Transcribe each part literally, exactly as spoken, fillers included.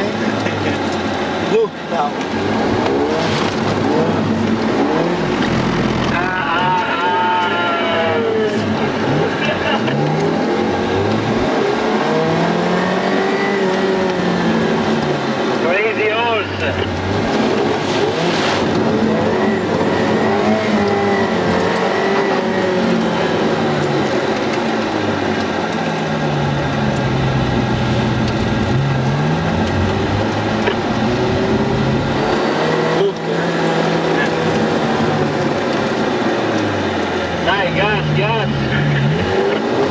Look now. Crazy horse. Dai, gas, gas!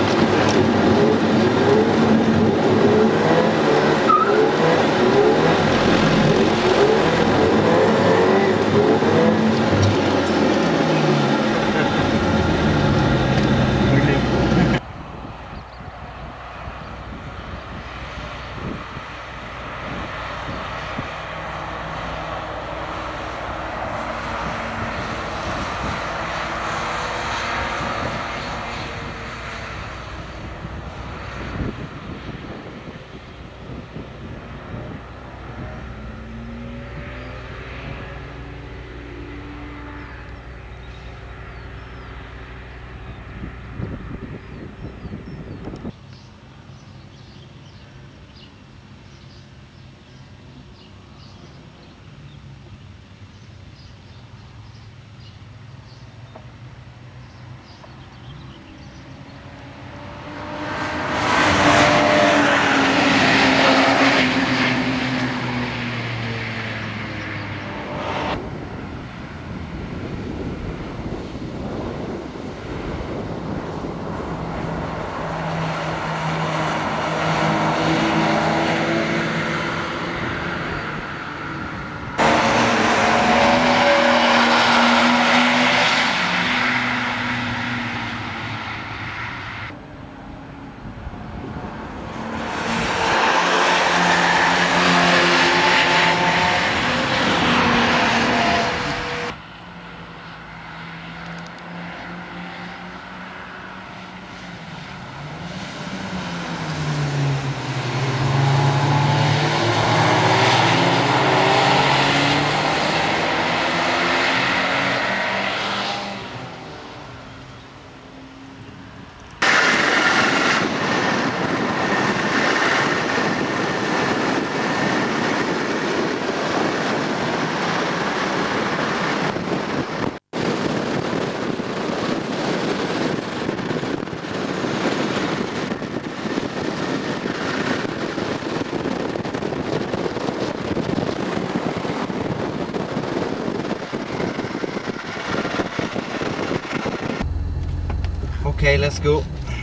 Okay, let's go.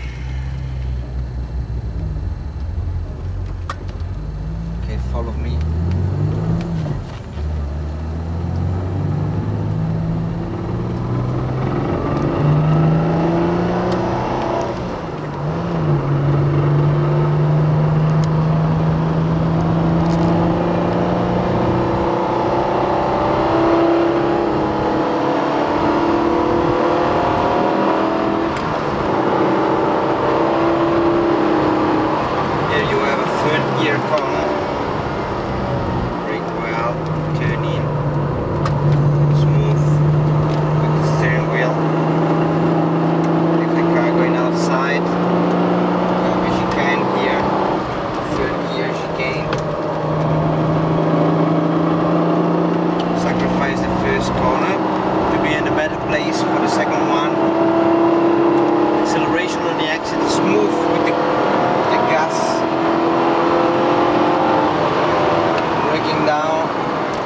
Okay, follow me. Gear corner, brake well, turn in, smooth with the steering wheel. If the car going outside, uh, chicane here, third gear chicane. Sacrifice the first corner to be in a better place for the second one. Acceleration on the exit is smooth with the, the gas. Down,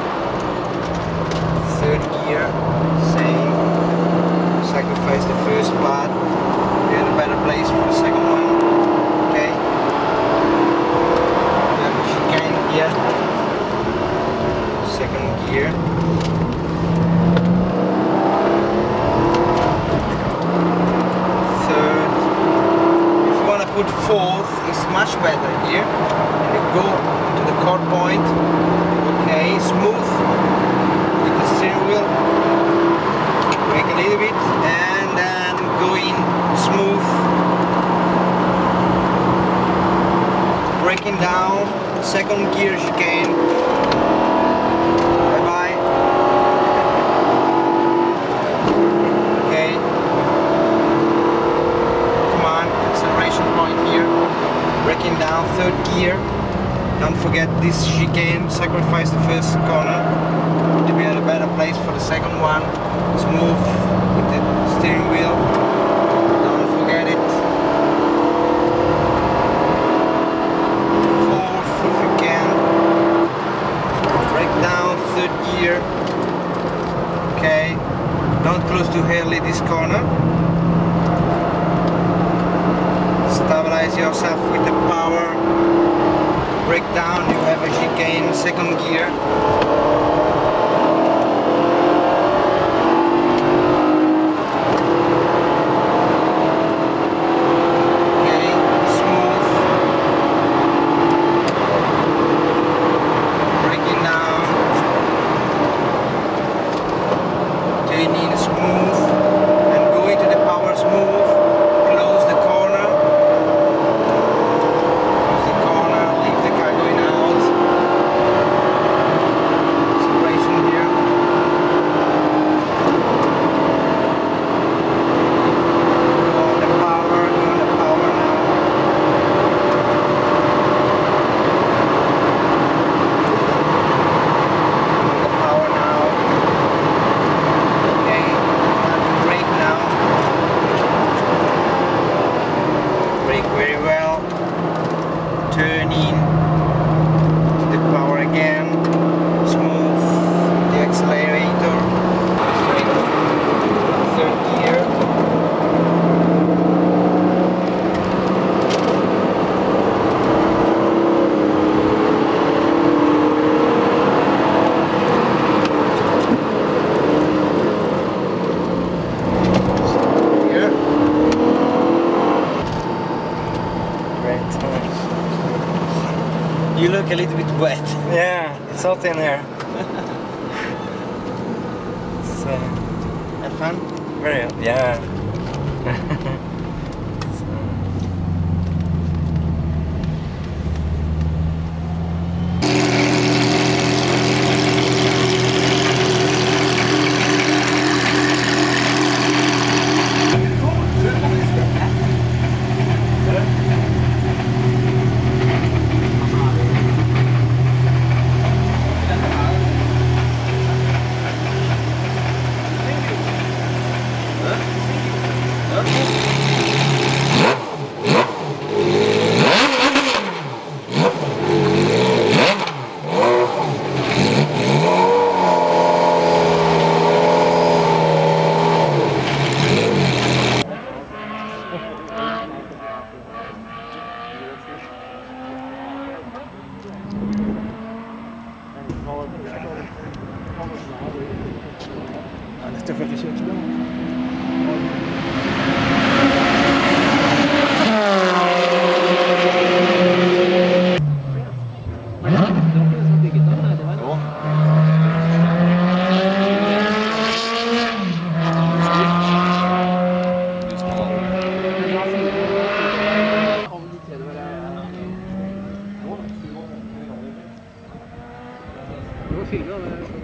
third gear, same, sacrifice the first part, be in a better place for the second one, okay, then chicane here, second gear, third, if you want to put fourth, it's much better here, and you go to the core point. Okay, smooth with the steering wheel, brake a little bit and then go in smooth, braking down, second gear chicane, forget this chicane, sacrifice the first corner to be at a better place for the second one. Smooth with the steering wheel, don't forget it. Fourth if you can. Brake down, third gear. Okay, don't close too early this corner. Stabilize yourself with the power. Brake down, you have a chicane, second gear. Okay, smooth. Braking down. Turning smooth. And going to the power smooth. Close the corner. Close the corner, leave the car going out. Separation here. Go on the power, go on the power now. Go on the power now. Okay, time to brake now. Brake very well. Turning the power again. Smooth the accelerator. Straight third gear. Here. Great. You look a little bit wet. Yeah, it's hot in here. It's uh, Have fun? very hot. Yeah. So, Dette føler jeg ikke. Det var fire, da.